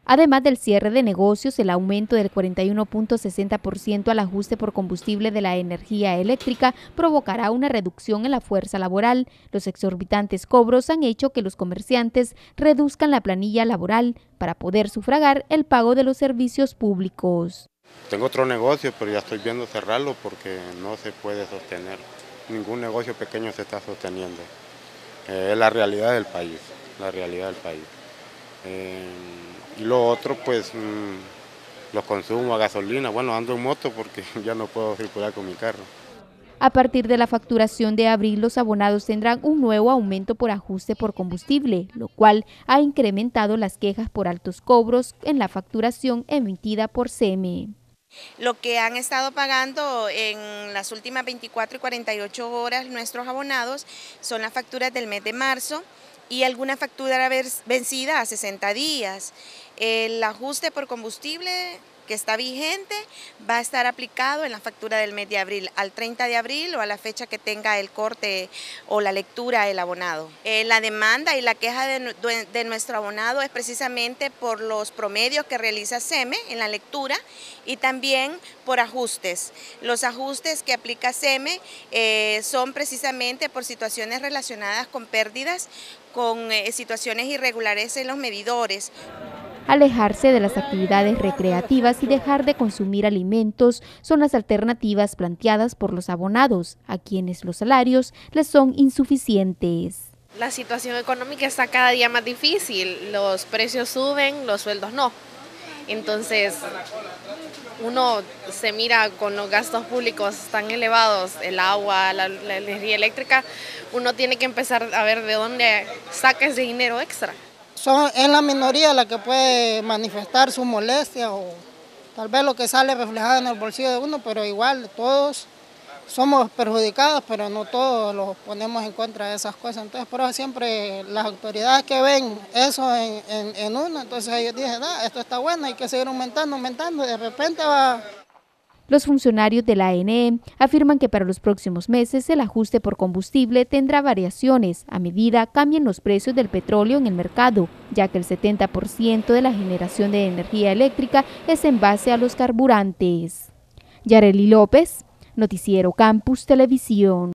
Además del cierre de negocios, el aumento del 41.60% al ajuste por combustible de la energía eléctrica provocará una reducción en la fuerza laboral. Los exorbitantes cobros han hecho que los comerciantes reduzcan la planilla laboral para poder sufragar el pago de los servicios públicos. Tengo otro negocio, pero ya estoy viendo cerrarlo porque no se puede sostener. Ningún negocio pequeño se está sosteniendo. Es la realidad del país, la realidad del país. Y lo otro, pues, los consumos a gasolina. Bueno, ando en moto porque ya no puedo circular con mi carro. A partir de la facturación de abril, los abonados tendrán un nuevo aumento por ajuste por combustible, lo cual ha incrementado las quejas por altos cobros en la facturación emitida por CME. Lo que han estado pagando en las últimas 24 y 48 horas nuestros abonados son las facturas del mes de marzo y alguna factura vencida a 60 días. El ajuste por combustible que está vigente va a estar aplicado en la factura del mes de abril, al 30 de abril o a la fecha que tenga el corte o la lectura el abonado. La demanda y la queja de nuestro abonado es precisamente por los promedios que realiza CEME en la lectura y también por ajustes. Los ajustes que aplica CEME son precisamente por situaciones relacionadas con pérdidas, con situaciones irregulares en los medidores. Alejarse de las actividades recreativas y dejar de consumir alimentos son las alternativas planteadas por los abonados, a quienes los salarios les son insuficientes. La situación económica está cada día más difícil, los precios suben, los sueldos no. Entonces, uno se mira con los gastos públicos tan elevados, el agua, la energía eléctrica, uno tiene que empezar a ver de dónde saca ese dinero extra. Es la minoría la que puede manifestar su molestia o tal vez lo que sale reflejado en el bolsillo de uno, pero igual todos somos perjudicados, pero no todos los ponemos en contra de esas cosas. Entonces, por eso siempre las autoridades que ven eso en uno, entonces ellos dicen, esto está bueno, hay que seguir aumentando, y de repente va... Los funcionarios de la ANE afirman que para los próximos meses el ajuste por combustible tendrá variaciones a medida cambien los precios del petróleo en el mercado, ya que el 70% de la generación de energía eléctrica es en base a los carburantes. Yareli López, Noticiero Campus Televisión.